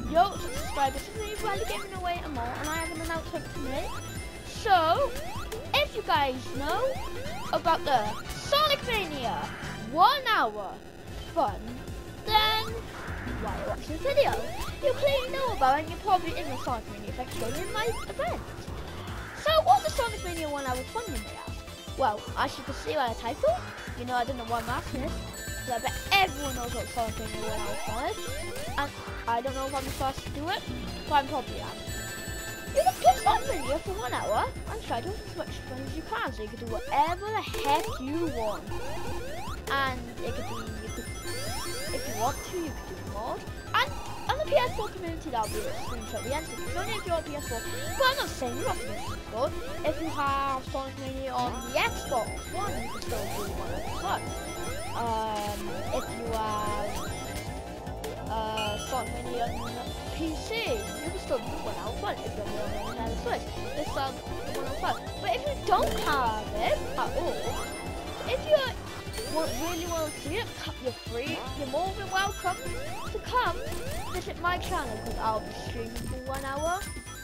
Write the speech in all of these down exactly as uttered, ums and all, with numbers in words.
Yo, subscribers, today we're probably giving away a more, and I have an announcement to make. So, if you guys know about the Sonic Mania one hour fun, then why are you watching this video? You clearly know about it, and you're probably in the Sonic Mania section in my event. So, what's the Sonic Mania one hour fun, you may ask? Well, as you can see by the title, you know I don't know why I'm asking this, so I bet everyone knows what Sonic Mania one hour fun is, and I don't know if I'm the first to do it, but I probably am. You can play Sonic Mania for one hour and try to have as much fun as you can, so you can do whatever the heck you want. And it could be, you could, if you want to, you could do more. And on the P S four community, that'll be a screenshot at the end, so it's only if you're on P S four. But I'm not saying you're not P S four. If you have Sonic Mania on the Xbox One, you can still do one hour fun. Um, if you have uh, Sonic Mania on P C, you can still do one hour fun. If you're on the Nintendo Switch, it's um, one hour fun. But if you don't have it at all, if you want, really want to see it, you're free. You're more than welcome to come visit my channel, because I'll be streaming for one hour.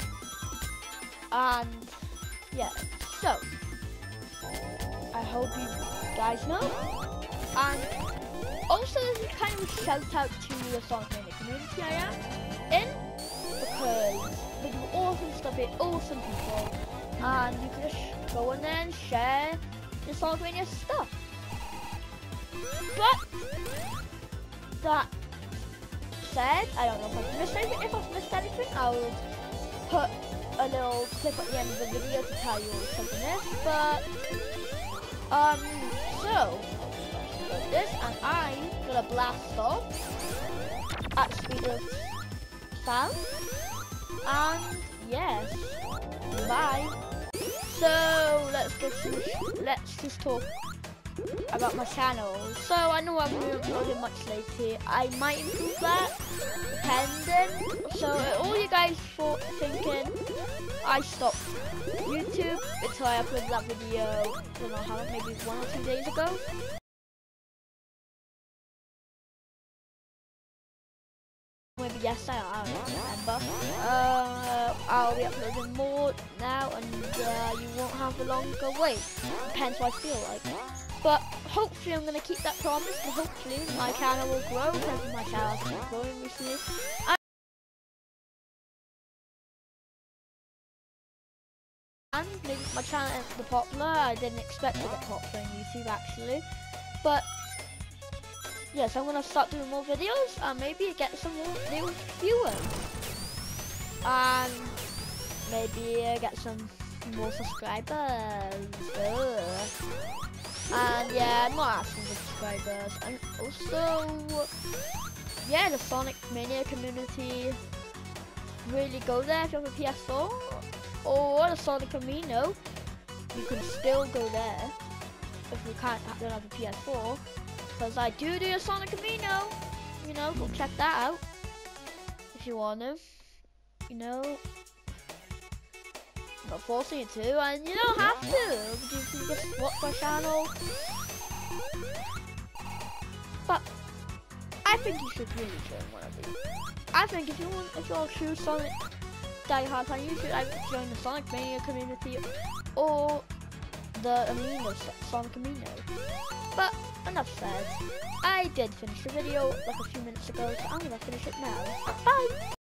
And yeah, so I hope you guys know. And also, this is kind of a shout out to the Sonic Mania community I am in, because they do awesome stuff, they're awesome people, and you can just go in there and share the Sonic Mania stuff. But that said, I don't know if I've missed anything. If I've missed anything, I'll put a little clip at the end of the video to tell you something is. But um, so this, and I'm gonna blast off at speed of sound. And yes, bye. So let's just let's just talk about my channel. So I know I've been uploading much lately. I might improve that, depending. So uh, all you guys for thinking I stopped YouTube until I uploaded that video, I don't know how long, maybe one or two days ago. Maybe yesterday, I don't remember. Uh, I'll be uploading more now, and uh, you won't have a longer wait. Depends what I feel like. But hopefully I'm going to keep that promise, and hopefully my channel will grow, because my channel has been growing recently. And maybe my channel isn't the popular. I didn't expect to get popular on YouTube actually. But yes, I'm going to start doing more videos and maybe get some more new viewers. And maybe uh, get some more subscribers. Ugh. And yeah, I'm not asking for subscribers. And also, yeah, the Sonic Mania community, really go there if you have a P S four. Or the Sonic Mania, you can still go there if you can't don't have a P S four. Because I do do a Sonic Mania, you know, go check that out if you want to, you know. I'm not forcing you to, and you don't have to. You can just watch my channel. But I think you should really join one of these. I think if you want, if you're a true Sonic diehard fan, you should either join the Sonic Mania community or the Amino Sonic Amino. But enough said. I did finish the video like a few minutes ago, so I'm gonna finish it now. Bye.